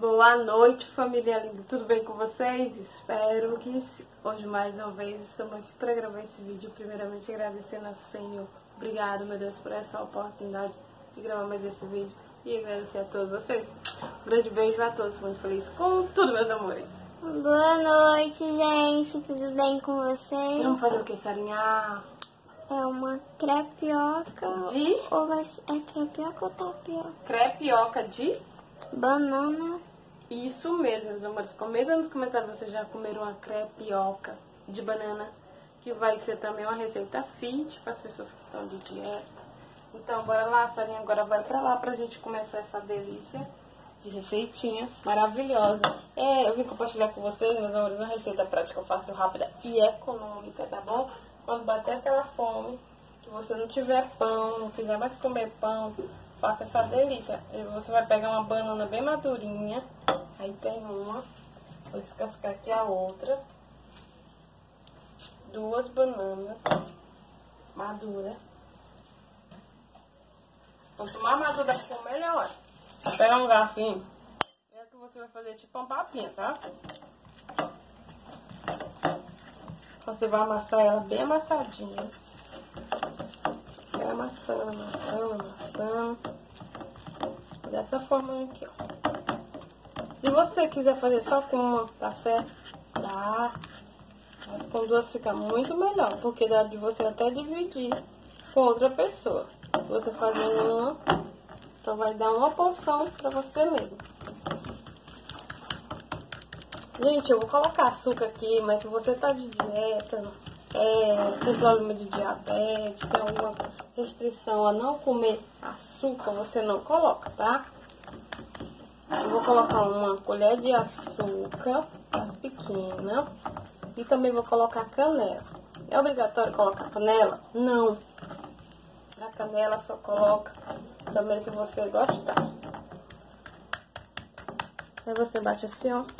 Boa noite, família linda, tudo bem com vocês? Espero que sim. Hoje mais uma vez estamos aqui para gravar esse vídeo. Primeiramente agradecendo a Senhor. Obrigado, meu Deus, por essa oportunidade de gravar mais esse vídeo. E agradecer a todos vocês. Um grande beijo a todos, muito feliz com tudo, meus amores. Boa noite, gente, tudo bem com vocês? Vamos fazer o que, Sarinha? É uma crepioca. De? Ou vai ser, é crepioca ou tapioca? Crepioca de? Banana. Isso mesmo, meus amores. Comenta nos comentários se vocês já comeram uma crepioca de banana, que vai ser também uma receita fit para as pessoas que estão de dieta. Então, bora lá, Sarinha, agora vai pra lá pra gente começar essa delícia de receitinha maravilhosa. Eu vim compartilhar com vocês, meus amores, uma receita prática, fácil, rápida e econômica, tá bom? Quando bater aquela fome, que você não tiver pão, não quiser mais comer pão, faça essa delícia. Você vai pegar uma banana bem madurinha, aí tem uma, vou descascar aqui a outra, 2 bananas maduras. Quanto mais madura for, melhor. Pega um garfinho, e é que você vai fazer tipo uma papinha, tá? Você vai amassar ela bem amassadinha. Vai amassando, dessa forma aqui, ó. Se você quiser fazer só com uma, tá certo? Tá. Mas com 2 fica muito melhor, porque dá de você até dividir com outra pessoa. Você fazendo uma, então vai dar uma porção pra você mesmo. Gente, eu vou colocar açúcar aqui, mas se você tá de dieta, tem problema de diabetes, tem alguma restrição a não comer açúcar, você não coloca, tá? Eu vou colocar uma colher de açúcar pequena e também vou colocar canela. É obrigatório colocar canela? Não. A canela só coloca também se você gostar. Aí você bate assim, ó.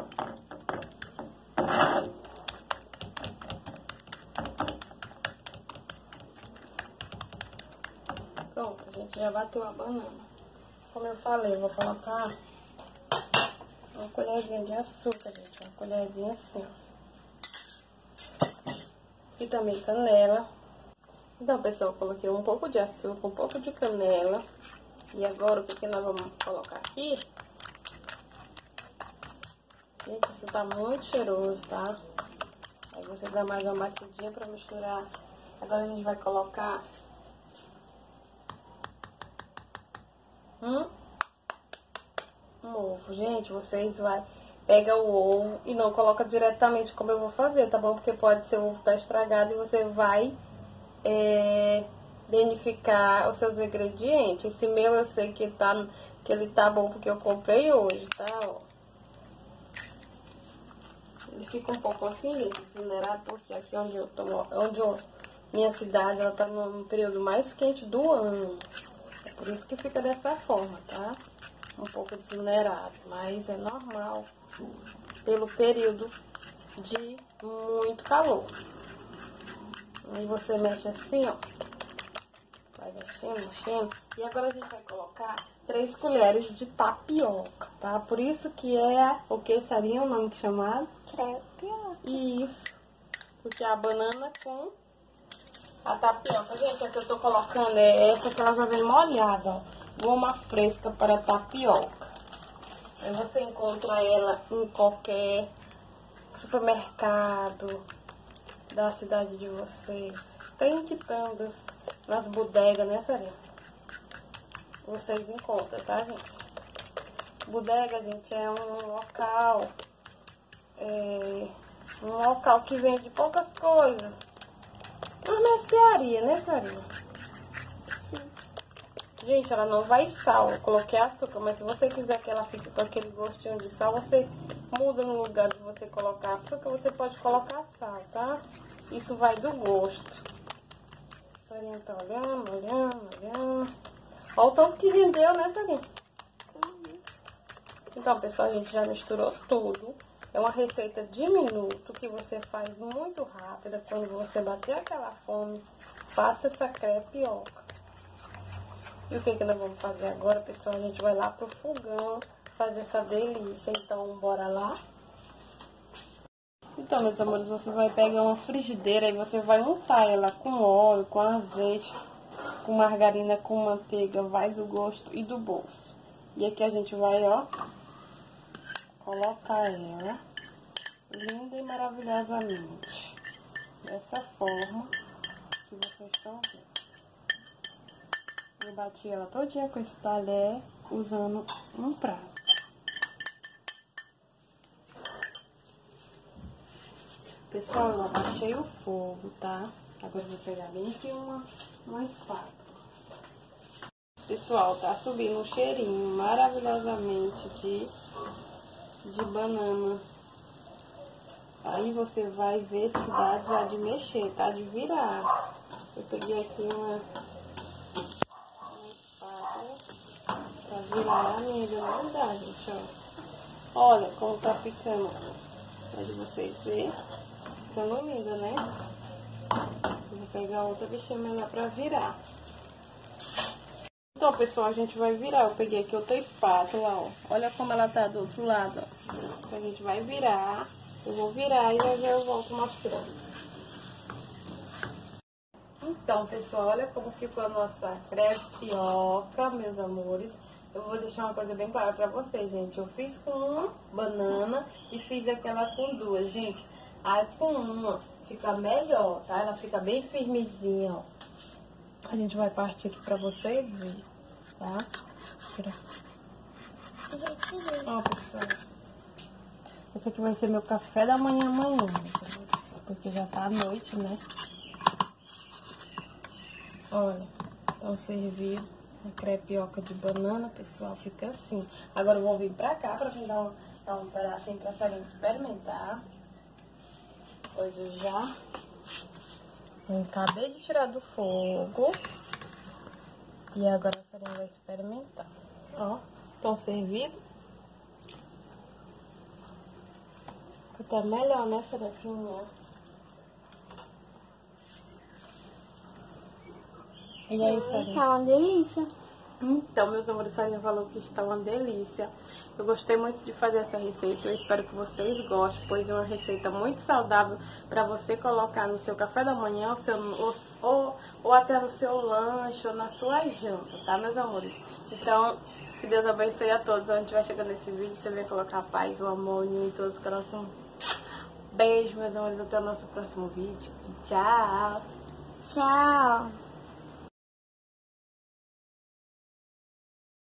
Pronto, a gente já bateu a banana. Como eu falei, eu vou colocar uma colherzinha de açúcar, gente. Uma colherzinha assim, ó. E também canela. Então, pessoal, eu coloquei um pouco de açúcar, um pouco de canela. E agora, o que nós vamos colocar aqui? Gente, isso tá muito cheiroso, tá? Aí você dá mais uma batidinha pra misturar. Agora a gente vai colocar um ovo. Gente, vocês vai pega o ovo e não coloca diretamente como eu vou fazer, tá bom? Porque pode ser o ovo tá estragado e você vai danificar os seus ingredientes. Esse meu eu sei que ele tá bom porque eu comprei hoje, tá? Ó. Ele fica um pouco assim, gente, minerado, porque aqui minha cidade, ela tá no período mais quente do ano. É por isso que fica dessa forma, tá? Um pouco desminerado, mas é normal pelo período de muito calor. Aí você mexe assim, ó. Vai mexendo. E agora a gente vai colocar 3 colheres de tapioca, tá? Por isso que o que seria o nome chamado? Crepioca. Isso. Porque a banana com a tapioca. Gente, a que eu tô colocando é essa que ela já vem molhada, ó. Goma fresca para tapioca. Aí você encontra ela em qualquer supermercado da cidade de vocês. Tem quitandas nas bodegas, né, Sarinha? Vocês encontram, tá, gente? Bodega, gente, é um local que vende poucas coisas. Uma mercearia, né, Sarinha? Sim. Gente, ela não vai sal. Eu coloquei açúcar, mas se você quiser que ela fique com aquele gostinho de sal, você muda no lugar de você colocar açúcar, você pode colocar sal, tá? Isso vai do gosto. A Sarinha tá olhando. Olha o tanto que rendeu, né, Sarinha? Então, pessoal, a gente já misturou tudo. É uma receita de minuto que você faz muito rápida. Quando você bater aquela fome, faça essa crepioca. E o que nós vamos fazer agora, pessoal? A gente vai lá pro fogão fazer essa delícia. Então, bora lá? Então, meus amores, você vai pegar uma frigideira e você vai untar ela com óleo, com azeite, com margarina, com manteiga, vai do gosto e do bolso. E aqui a gente vai, ó, colocar ela linda e maravilhosamente. Dessa forma que vocês estão vendo. Eu bati ela todinha com esse talher, usando um prato. Pessoal, eu abaixei o fogo, tá? Agora eu vou pegar bem aqui uma espátula. Pessoal, tá subindo um cheirinho maravilhosamente de banana. Aí você vai ver se dá já de mexer, tá? De virar. Eu peguei aqui uma espátula pra virar a minha, não dá, gente, ó. Olha como tá ficando. Pode vocês verem. Ficando linda, né? Eu vou pegar outra bexamel pra virar. Então, pessoal, a gente vai virar. Eu peguei aqui outra espátula, ó. Olha como ela tá do outro lado, ó. Então, a gente vai virar. Eu vou virar e já eu volto mostrando. Então, pessoal, olha como ficou a nossa crepioca, meus amores. Eu vou deixar uma coisa bem clara pra vocês, gente. Eu fiz com uma banana e fiz aquela com duas, gente. Aí com uma fica melhor, tá? Ela fica bem firmezinha, ó. A gente vai partir aqui pra vocês verem, tá? Ó, pessoal. Esse aqui vai ser meu café da manhã amanhã, porque já tá à noite, né? Olha, então servir a crepioca de banana, pessoal, fica assim. Agora eu vou vir pra cá pra gente dar um pedacinho pra Sarinha experimentar. Pois eu já acabei de tirar do fogo. E agora a Sarinha vai experimentar. Ó, estão servidos. Tá melhor, né, Serafinha? E aí, Sarinha? Tá uma delícia. Então, meus amores, a Sarinha falou que está uma delícia. Eu gostei muito de fazer essa receita. Eu espero que vocês gostem, pois é uma receita muito saudável para você colocar no seu café da manhã, ou até no seu lanche, ou na sua janta, tá, meus amores? Então, que Deus abençoe a todos. A gente vai chegando nesse vídeo, você vai colocar a paz, o amor em todos os corações. Beijo, meus amores. Até o nosso próximo vídeo. Tchau! Tchau.